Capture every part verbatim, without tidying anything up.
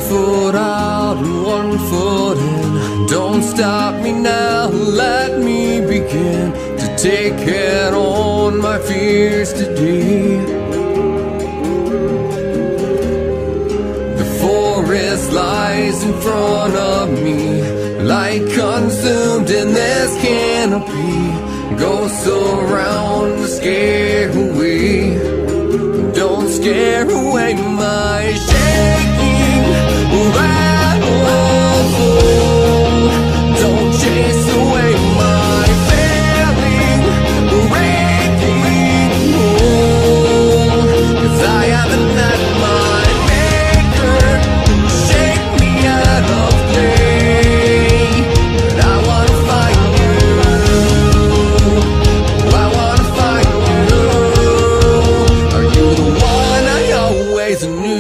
foot out and one foot in. Don't stop me now, let me begin to take head on my fears today. The forest lies in front of me, light consumed in this canopy. Ghosts around to scare away. Don't scare away my shaking rattle soul. Don't chase away my failing, breaking home. 'Cause I haven't met my maker to shake me out of play. But I wanna find you, I wanna find you. Are you the one I always knew?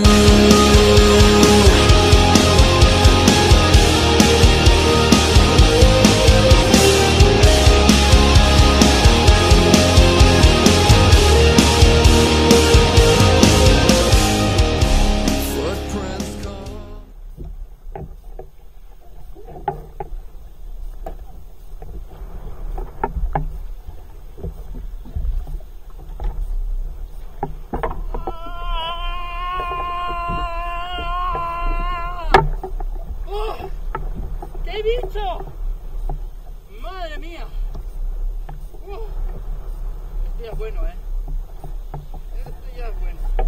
Footprints come. ¡Oh! ¿Qué bicho? ¡Madre mía! Uh, este ya es bueno, ¿eh? Este ya es bueno.